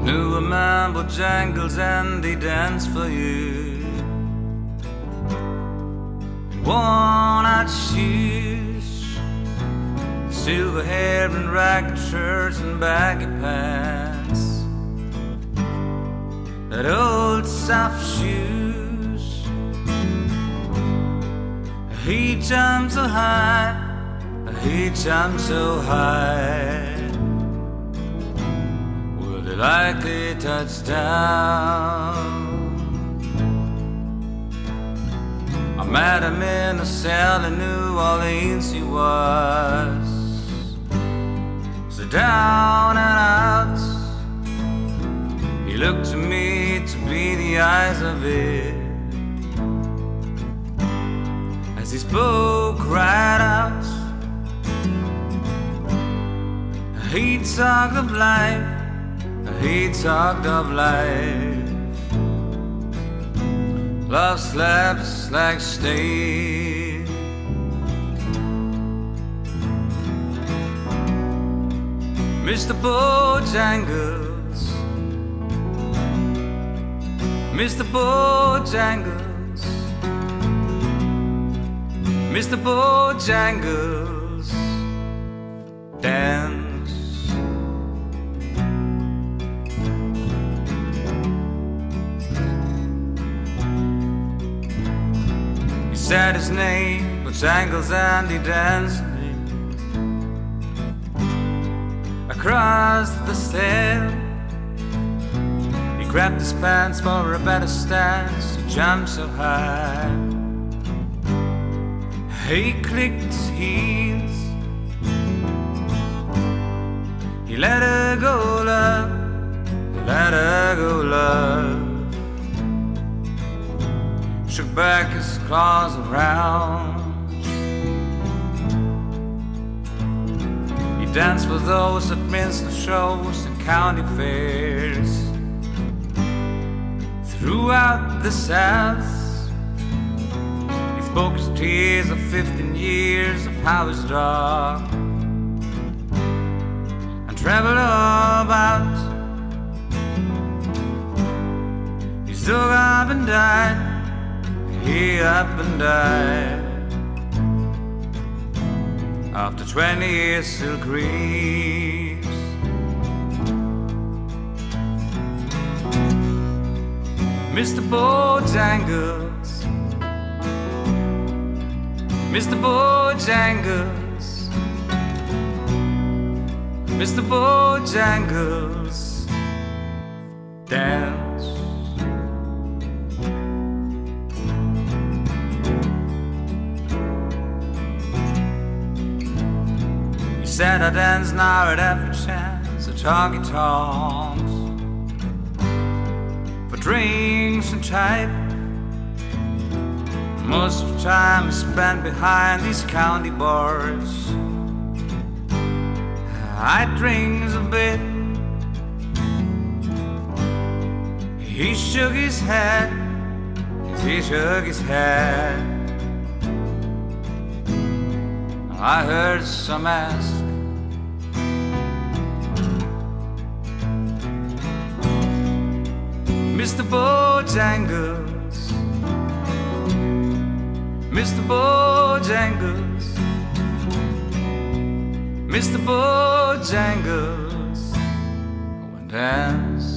Knew a man Bojangles and he danced for you in worn-out shoes, silver hair and ragged shirts and baggy pants, that old soft shoes. He jumped so high, he jumped so high, will he likely touch down? I met him in a cell in New Orleans. He was so down and out. He looked to me to be the eyes of it, as he spoke right out. He talked of life, he talked of life. Love slaps like steel. Mr. Bojangles, Mr. Bojangles, Mr. Bojangles, dance. He said his name, Bojangles, and he danced with me across the stairs. He grabbed his pants for a better stance. He jumped so high, he clicked his heels. He let her go, love, he let her go, love. Shook back his claws around. He danced for those at minstrel shows and county fairs throughout the South. He spoke his tears of 15 years of how his dog and traveled all about. He's dug up and died, he up and died. After 20 years still grieves. Mr. Bojangles, Mr. Bojangles, Mr. Bojangles, dance. He said I dance now at every chance, the talky-talks, for drinks and type. Most of the time is spent behind these county bars. I drinks a bit. He shook his head, he shook his head. I heard some ask, Mr. Bojangles, Mr. Bojangles, Mr. Bojangles, go and dance.